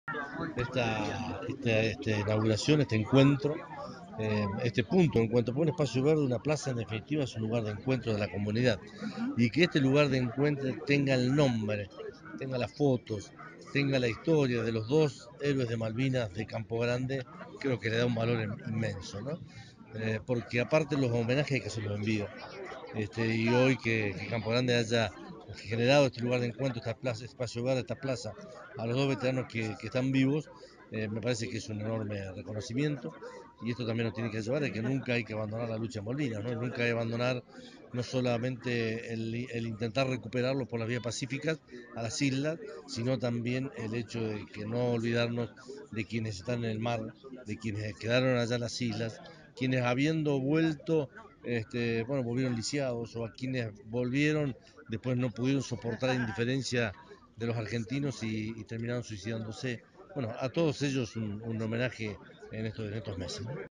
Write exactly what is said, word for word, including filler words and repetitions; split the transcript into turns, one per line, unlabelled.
esta, esta, esta inauguración, este encuentro, eh, este punto de encuentro, porque un espacio verde, una plaza en definitiva es un lugar de encuentro de la comunidad y que este lugar de encuentro tenga el nombre, tenga las fotos, tenga la historia de los dos héroes de Malvinas de Campo Grande, creo que le da un valor inmenso, ¿no? Eh, porque aparte los homenajes hay que se los envío. Este, y hoy que, que Campo Grande haya generado este lugar de encuentro, esta plaza, este espacio verde, esta plaza, a los dos veteranos que, que están vivos, eh, me parece que es un enorme reconocimiento y esto también nos tiene que llevar a que nunca hay que abandonar la lucha en Malvinas, ¿no? Nunca hay que abandonar no solamente el, el intentar recuperarlo por las vías pacíficas a las islas, sino también el hecho de que no olvidarnos de quienes están en el mar, de quienes quedaron allá en las islas, quienes habiendo vuelto este, bueno, volvieron lisiados o a quienes volvieron después no pudieron soportar la indiferencia de los argentinos y, y terminaron suicidándose. Bueno, a todos ellos un, un homenaje en estos, en estos meses, ¿no?